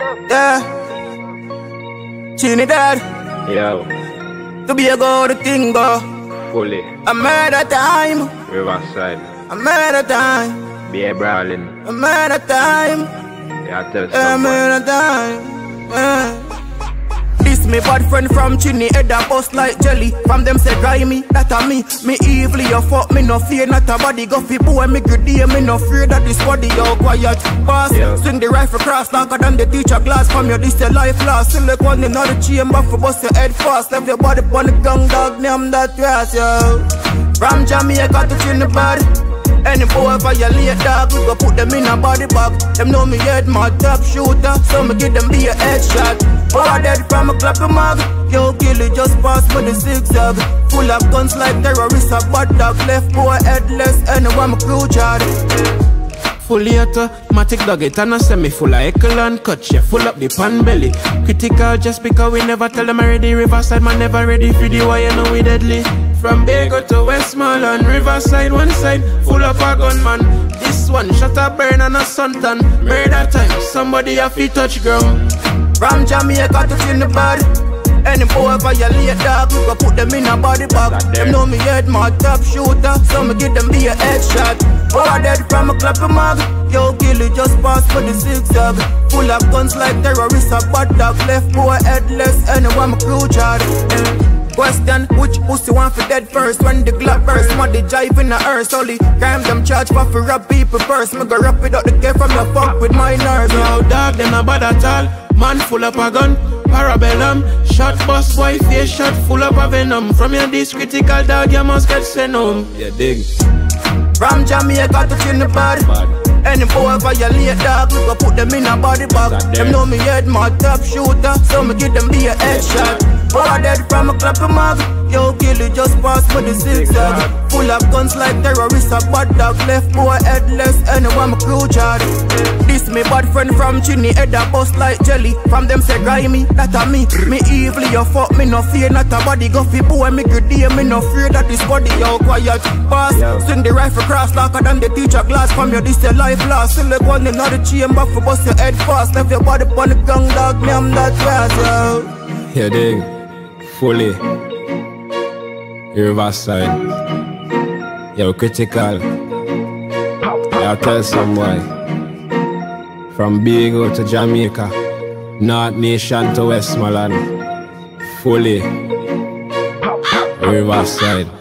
Yeah. Trinidad. Yo. To be a go the thing go. Fully. A murder time. Riverside. A murder time. Be a brawling. A murder time. Yeah, tell A someone. murder time. This me bad friend from Chini, head a bust like jelly. From them say dry me, that a me. Me evil, you fuck me no fear, not a body. Go fi boy, me good day, me no fear that this body yo quiet. Pass, Yeah. swing the rifle cross, longer than the teacher glass. From your this your life lost. Still like one in the chamber for bust your head fast. Left your body on the gang dog, name that grass, yo. From Jamaica to Trinidad. Any boy violate dog, we go put them in a body bag. Them know me head my top shooter, so me give them be a headshot. Boy dead from a clap of mag. Yo kill it just pass with the zigzag. Full of guns like terrorists, a bad dog. Left boy headless, anyone my crew charge. Fully automatic dog it and a semi full of heckle and cut, yeah, full up the pan belly. Critical just because we never tell them already. Riverside man never ready for the wire, you know we deadly. From Bago to Westmoreland, Riverside one side, full of a gunman. This one shot a burn and a suntan. Murder time, somebody have to touch ground. From Jamaica to Trinidad. Any boy violate dog, we go put them in a body bag. Them know me head my top shooter, so me give them be a headshot. Boy dead from a clap of mag. Yo kill it just pass for the zigzag. Full of guns like terrorists, a bad dog. Left boy headless, anyone my crew charge. Question, which pussy want for dead first? When the Glock burst, muddy jive in the earth. Only crime them charge for rob people first. Me go rap it up the game from your fuck with my nerves. Yo dog, them not bad at all. Man full up a gun, parabellum. Shot bust boy face shot full up a venom. From your this critical dog, you must get sent home. Yeah, dig. From Jamaica to Trinidad. Any boy violate dog, we go put them in a body bag. Them know me head my top shooter, so me give them be a headshot. Boy dead from a clap of mag. Yo kill it just pass for the zigzag. Full of guns like terrorists, a bad dog. Left boy headless, anyone my crew charge. This me bad friend from Chini, head a bust like jelly. From them say dry me, that a me. Me evil, you fuck me no fear, not a body. Go fi boy, me good day, me no fear that this body yo quiet. Pass, swing the rifle cross, longer than the teacher glass. From your this your life lost. Still like one in the chamber for bust your head fast. Left your body on the gang dog, name that grass, yo. Yeah, dig. Fully. Riverside. Yo, critical. Yeah, tell some boy. From Bago to Jamaica, North Nation to Westmoreland. Fully. Riverside.